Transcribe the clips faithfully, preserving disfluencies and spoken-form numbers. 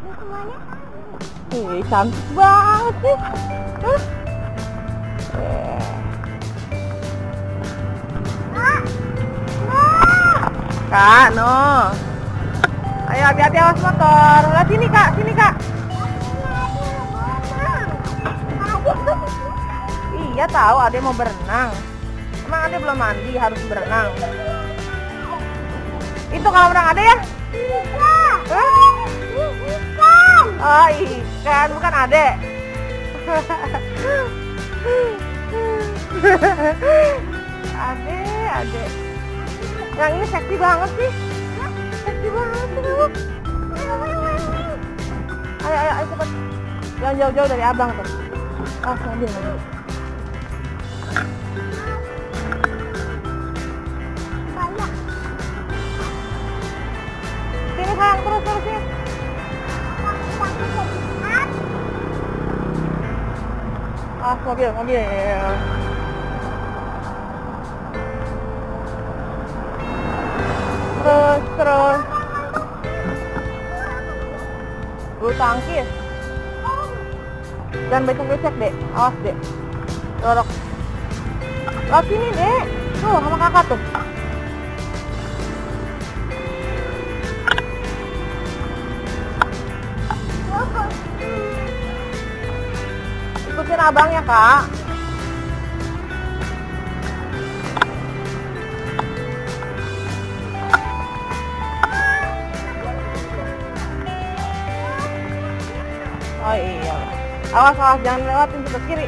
Ih, cantik banget sih. Hah? Kak, no. Ayo hati-hati awas motor. Lihat sini kak, sini kak. Iya tahu, Ade mau berenang. Emang Ade belum mandi, harus berenang. Itu kalau berenang Ade ya? Ikan. Ikan. Oh ikan, bukan Ade. Ade, Ade. Yang ini seksi banget sih. Seksi banget sih. Ayo, ayo, ayo cepat. Jangan jauh-jauh dari abang tuh. Oh, mobil, mobil. Sini sayang, terus, terus sini. Ah, mobil, mobil. Terus, terus. Bulu tangkis. Jangan becek-becek, Dek. Awas, Dek. Dorok. Lewat sini, Dek. Tuh, sama kakak tuh. Ikutin abangnya, Kak. Oh iya. Awas, awas, jangan lewatin sebelah kiri.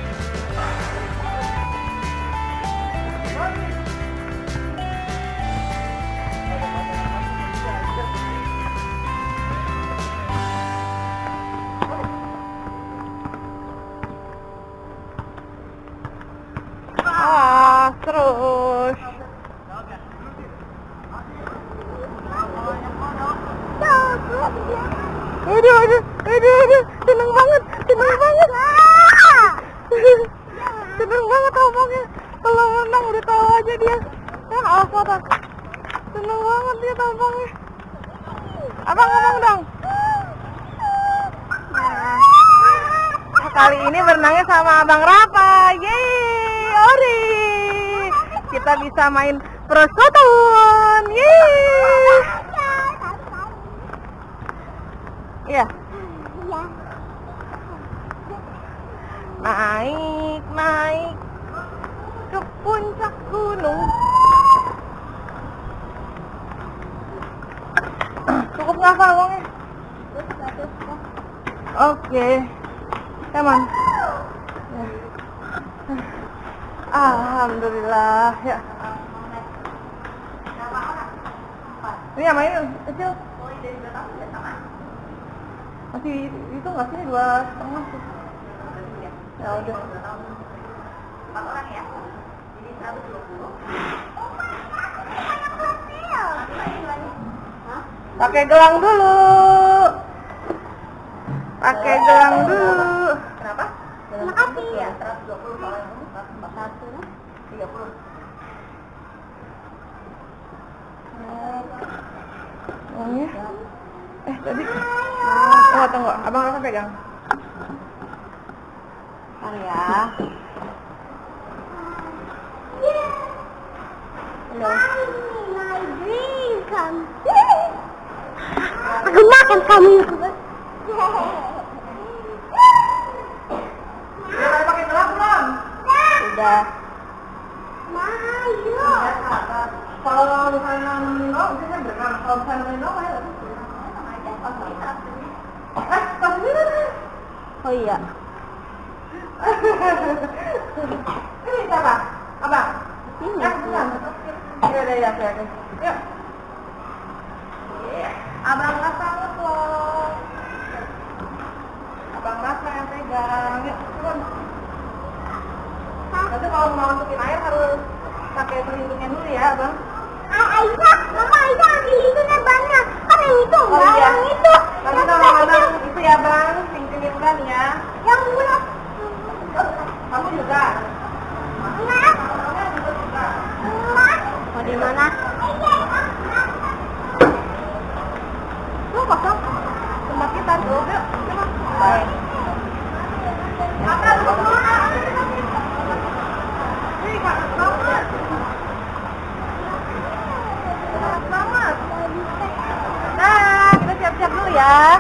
Awas, terus. Aduh, aduh, aduh, aduh, seneng banget, seneng banget. Seneng banget abangnya. Kalau menang udah tahu aja dia. Ya, awas motor. Seneng banget dia abangnya. Abang ngomong dong. Nah, kali ini berenangnya sama Abang Rafa. Yeay, ori. Kita bisa main prosoton. Yeay. Iya. Iya. Naik, naik ke puncak gunung. Cukup nggak kalungnya? Oke. Come on. Ya. Alhamdulillah ya. Ini yang main kecil. Masih itu nggak sih dua setengah sih? Ya udah. Empat orang ya? Jadi seratus dua puluh. Pakai gelang dulu. Pakai gelang dulu. Kenapa? Makasih ya. seratus dua puluh kalau yang ini seratus empat puluh satu, tiga puluh. Uangnya? Eh tadi. Tunggu, tunggu. Abang Rafa pegang. Bentar ya. Halo. My dream come true. Aku makan kamu. Udah pakai gelang belum? Udah. Mayu. Kalau misalnya Nino, bisa berenang. Kalau misalnya Nino, ayo. Eh, pas dulu nih. Oh iya. Ini siapa? Abang? Ini. Ya, bukan. Ya, ya, ya, ya. Yuk. Abang Rafa ngeplong. Abang Rafa yang pegang. Yuk, turun. Nanti kalau mau masukin air harus pakai pelindungnya dulu ya, Abang. Aisyah, Mama Aisyah ambil itu nih banyak. Kan yang itu enggak, oh, iya. Yang itu. Nanti sama Abang itu ya, Bang. Singkirkan ya. Yang murah. Kamu juga? Enggak. Enggak. Mau di mana? ya.